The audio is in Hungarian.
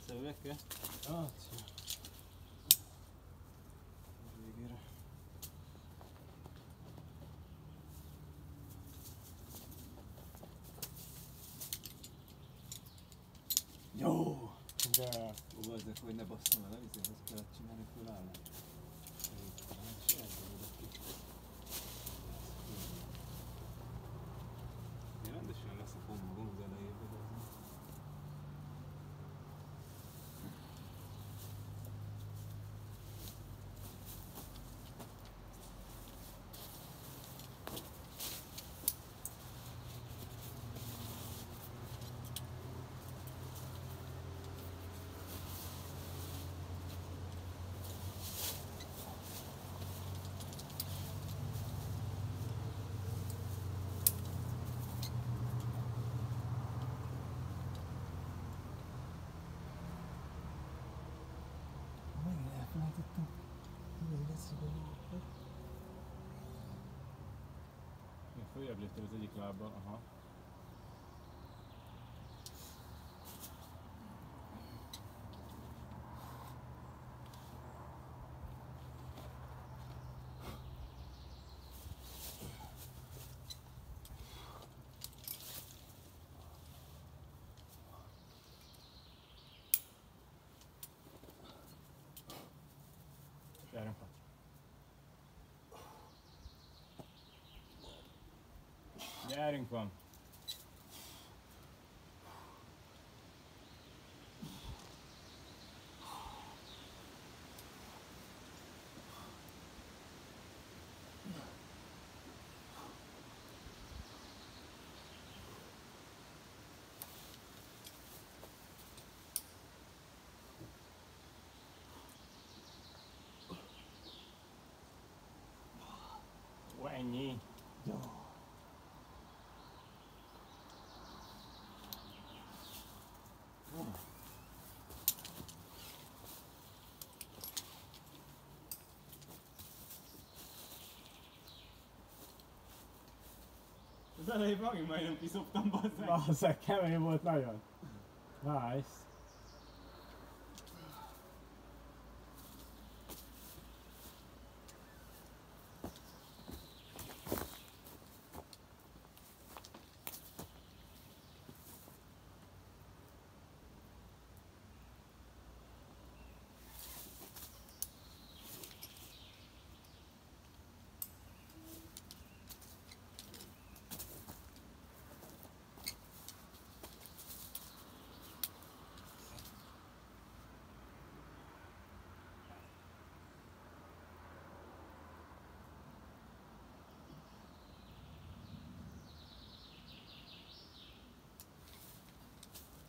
Visszaülök-e? Hát, Végére. Jó! de... Ó, ezek, hogy ne basszam el, ezért azt kellett csinálni, fölállni. És elződök ki. Én rendesen leszakom magam az elejében, de az Megint elfelejtettem. Még lesz a jó. Én följebb léptem az egyik lábbal, aha. Gyerünk fel. Gyerünk van. Ó, ennyi. Jó. Az elején megint majdnem kiszoptam, bazzeg. Bazzeg, kemény volt nagyon. Nice.